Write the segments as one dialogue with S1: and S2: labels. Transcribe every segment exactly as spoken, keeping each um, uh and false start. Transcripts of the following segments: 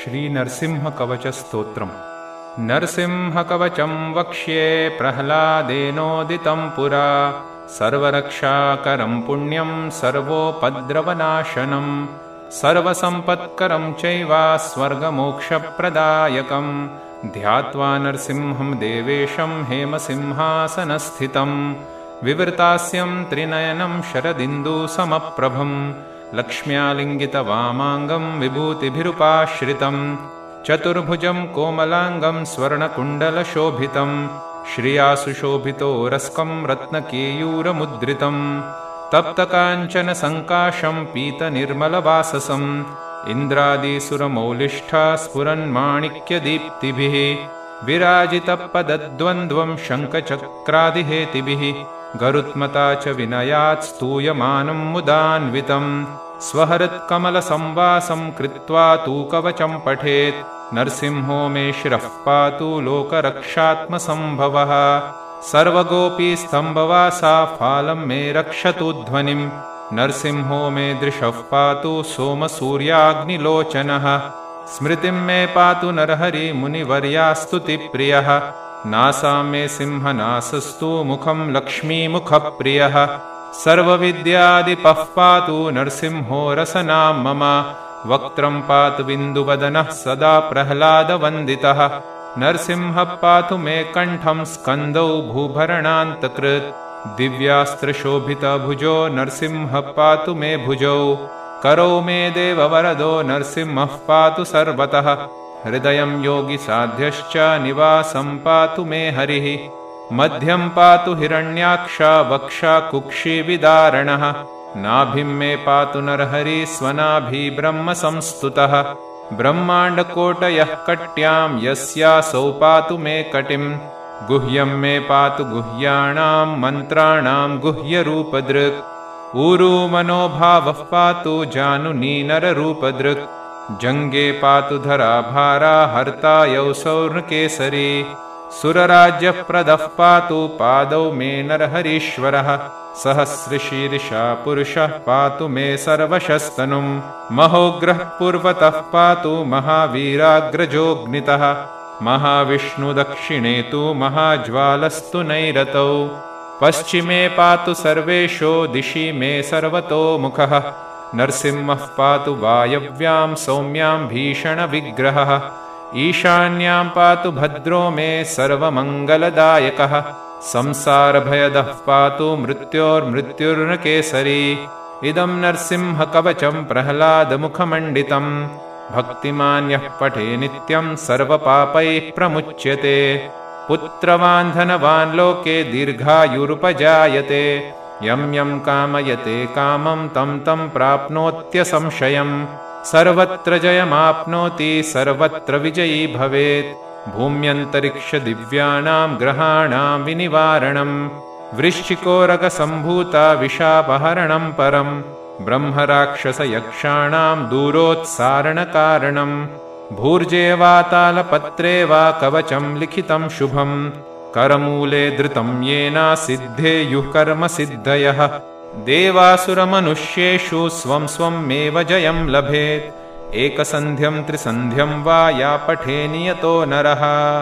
S1: श्रीनरसिंहकवचस्तोत्रम्। नरसिंहकवचं वक्ष्ये प्रह्लादेनोदितं पुरा, सर्वरक्षाकरं पुण्यं सर्वोपद्रवनाशनं, सर्वसम्पत्करं चैव स्वर्गमोक्षप्रदायकं, ध्यात्वा नरसिंहं देवेशं हेमसिंहासनस्थितं, विवृतास्यं त्रिनयनं शरदिन्दुसमप्रभं, लक्ष्म्यालिङ्गितवामाङ्गं विभूतिभिरुपाश्रितं, चतुर्भुजं कोमलाङ्गं स्वर्णकुण्डलशोभितं, श्रिया सुशोभितोरस्कं रत्नकेयूरमुद्रितं, तप्तकाञ्चनसङ्काशं पीतनिर्मलवाससं, इन्द्रादिसुरमौलिष्ठा स्फुरन्माणिक्यदीप्तिभिः, विराजितपदद्वन्द्वं शङ्खचक्रादिहेतिभिः, गरुत्मता च विनयात् स्तूयमानं मुदान्वितं, स्वहृत्कमलसंवासं कृत्वा तु कवचं पठेत्, नरसिंहो मे शिरः पातु लोकरक्षात्मसंभवः, सर्वगोपीस्तम्भवासा फालं मे रक्षतु ध्वनिं, नरसिंहो मे दृशः पातु सोमसूर्याग्निलोचनः, स्मृतिं मे पातु नरहरि मुनिवर्यास्तुतिप्रियः, नासां मे सिंहनासस्तु मुखं लक्ष्मीमुखप्रियः, सर्वविद्यादिपः पातु नरसिंहो रसनां मम, वक्त्रं पातु बिन्दुवदनः सदा प्रह्लादवन्दितः, नरसिंहः पातु मे कण्ठं स्कन्दौ भूभरणान्तकृत्, दिव्यास्त्रशोभितभुजो नरसिंहः पातु मे भुजौ, करौ मे देववरदो नरसिंहः पातु सर्वतः, हृदयं योगिसाध्यश्च निवासं पातु मे हरिः, मध्यं पातु हिरण्याक्षा वक्षा कुक्षिविदारणः, नाभिं मे पातु नरहरि स्वनाभि ब्रह्मसंस्तुतः, ब्रह्माण्डकोटयः कट्यां यस्यासौ पातु मे कटिं, गुह्यं मे पातु गुह्याणां मन्त्राणां गुह्यरूपदृक्, ऊरू मनोभावः पातु जानुनी नररूपदृक्, जङ्गे पातु धराभारा हर्ता यौसौर्णकेसरी, सुरराज्यप्रदः पातु पादौ मे नरहरीश्वरः, सहस्रशीर्षा पुरुषः पातु मे सर्वशस्तनुं, महोग्रः पूर्वतः पातु महावीराग्रजोऽग्नितः, महाविष्णुदक्षिणे तु महाज्वालस्तु नैरतौ, पश्चिमे पातु सर्वेषु दिशि मे सर्वतोमुखः, नरसिंहः पातु वायव्यां सौम्यां भीषणविग्रहः, ईशान्यां पातु भद्रो मे सर्वमङ्गलदायकः, संसारभयदः पातु मृत्योर्मृत्युर्नकेसरी, इदं नरसिंहकवचं प्रह्लादमुखमण्डितं, भक्तिमान् यः पठे नित्यं सर्वपापैः प्रमुच्यते, पुत्रवान् धनवान् लोके दीर्घायुरुपजायते, यं यं कामयते कामं तं तं प्राप्नोत्यसंशयम्, सर्वत्र जयमाप्नोति सर्वत्र विजयी भवेत्, भूम्यन्तरिक्षदिव्यानां ग्रहाणां विनिवारणं, वृश्चिकोरगसम्भूता विशापहरणं परं, ब्रह्मराक्षसयक्षाणां दूरोत्सारणकारणं, भूर्जे वा तालपत्रे वा कवचं लिखितं शुभं, करमूले धृतं येन सिद्धेयुः कर्मसिद्धयः, देवासुरमनुष्येषु स्वं स्वमेव जयं लभेत्, एकसन्ध्यं त्रिसन्ध्यं वा या पठे नियतो नरः,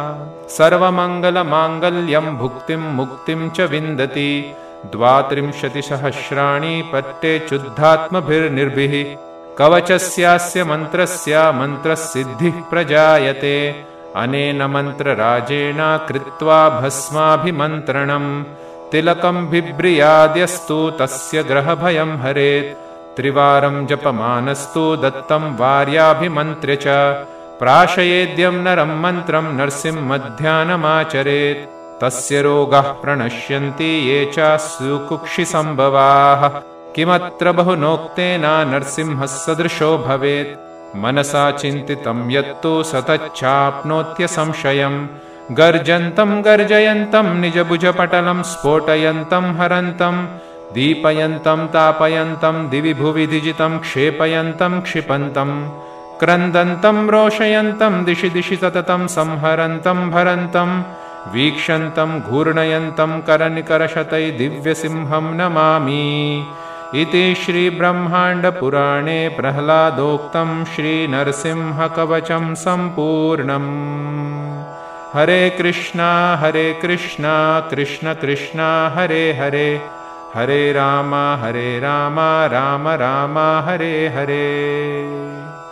S1: सर्वमङ्गलमाङ्गल्यं भुक्तिं मुक्तिं च विन्दति, द्वात्रिंशतिसहस्राणि पठ्येच्युद्धात्मभिर्निर्भिः, कवचस्यास्य मन्त्रस्य मन्त्रसिद्धिः प्रजायते, अनेन मन्त्रराजेन कृत्वा भस्माभिमन्त्रणम्, तिलकं बिभ्रियाद्यस्तु तस्य ग्रहभयं हरेत्, त्रिवारं जपमानस्तु दत्तं वार्याभिमन्त्र्य च, प्राशयेद्यं नरं मन्त्रं नरसिंहध्यानमाचरेत्, तस्य रोगाः प्रणश्यन्ति ये च सुकुक्षिसम्भवाः, किमत्र बहुनोक्तेन नरसिंहः सदृशो भवेत्, मनसा चिन्तितं यत्तु सतच्चाप्नोत्यसंशयम्, गर्जन्तं गर्जयन्तं निजभुजपटलं स्फोटयन्तं हरन्तं, दीपयन्तं तापयन्तं दिवि भुवि दिजितं क्षेपयन्तं क्षिपन्तं, क्रन्दन्तं रोषयन्तं दिशि दिशि सततं संहरन्तं भरन्तं, वीक्षन्तं घूर्णयन्तं करनिकरशतै दिव्यसिंहं नमामि, इति श्रीब्रह्माण्डपुराणे प्रह्लादोक्तं श्रीनरसिंहकवचं सम्पूर्णम्। हरे कृष्णा हरे कृष्णा कृष्ण कृष्णा हरे हरे, हरे राम हरे राम राम राम हरे हरे।